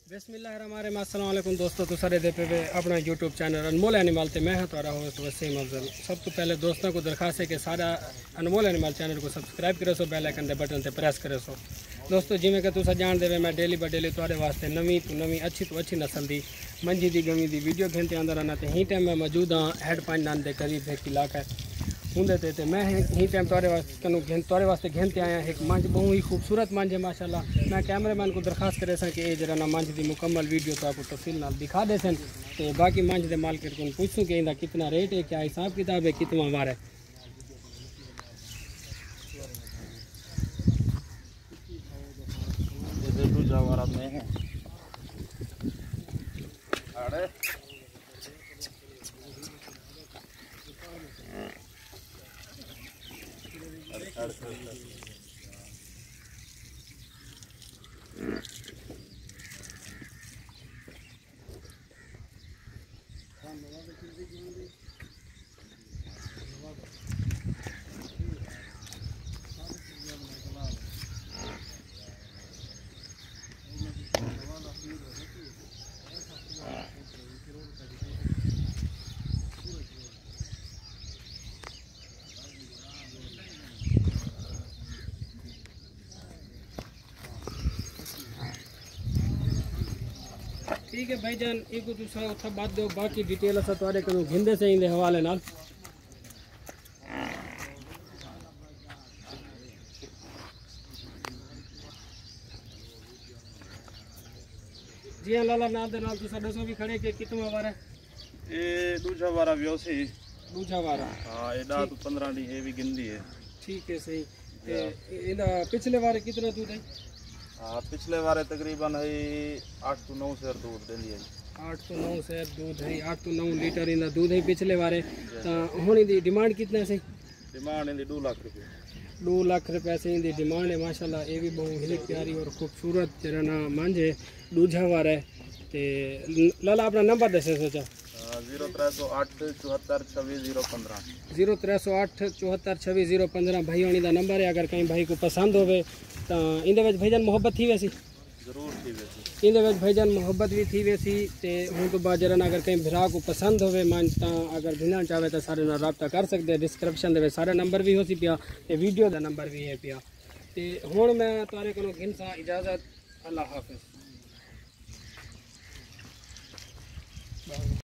बिस्मिल्लाहिर्रहमानिर्रहीम अस्सलाम वालेकुम दोस्तों, तो सारे दे पे अपना यूट्यूब चैनल अनमोल एनिमल ते मैं हाँ तुहाडा होस्ट वसीम अफजल। सब तो पहले दोस्तों को दरखास्त है कि सारा अनमोल एनिमल चैनल को सब्सक्राइब करे सो, बेल आइकन दे बटन ते प्रेस करे सो। दोस्तों जिमें कि तुसा जान देवे मैं डेली बाय डेली तुहाडे वास्ते नवी तो नवी अच्छी तो अच्छी नस्ल दी मंझी दी गमी दी वीडियो घेंते आंदा रहना। तो ही टाइम मैं मौजूद हाँ हेड पाइन नान के करीब एक इलाका है होंदे ते मैं ही टाइम तुहाडे वास्ते घेंते आया एक मंझ बहुत ही खूबसूरत मंझ है माशाल्लाह। मैं कैमरामैन को दरखास्त करे सा कि ये जरा ना मंझ की मुकम्मल वीडियो तो आपको तफसील नाल दिखा दे सन। तो बाकी मंझ के मार्केट को पूछूँ कि इनका कितना रेट है, क्या हिसाब किताब है, कितना वार है। ठीक है भाईजान, एक उत्था बात दो, बाकी डिटेल असा तुहाडे कोलों घिंदे से इंदे हवाले नाल। जी हाँ लाला नाल दे नाल तुसा दसो भी खड़े के कितना वार है। ये दूजा वारा व्योसी दूजा वारा। हाँ ये दात 15 दी है भी गिंदी है। ठीक है सही। इना पिछले वारे कितना दूध है। हाँ पिछले वारे तकरीबन है 8 to 9 शेर दूध देंदी है। 8 to 9 शेर दूध है, 8 to 9 लीटर इंदा दूध है पिछले वारे। हुण दी डिमांड कितना है। डिमांड इंदी 2 लाख रुपये। 2 लाख रुपये से इंदी डिमांड है माशाल्लाह। ये भी बहुत ही प्यारी और खूबसूरत जरा ना मांझे दूजा वार है। ते लाला अपना नंबर दसे सोचा। 0308 74 26 015। 0308 74 26 015 भाई होनी का नंबर है। अगर कहीं भाई को पसंद होवे तो इंदे विच भाईजान मोहब्बत थी वैसी जरूर थी वैसी। इंदे विच भाईजान मोहब्बत भी थी वैसी। ते हुण तो बाद जरा अगर कहीं भरा को पसंद होवे मन तो अगर भिना चाहे तो सारे नाल राब्ता कर सकते हैं। डिस्क्रिप्शन दे सारा नंबर भी हो सी पिया ते वीडियो का नंबर भी है पिया। ते हुण मैं तुहाडे कोलों गिनसा इजाज़त। अल्लाह हाफिज़।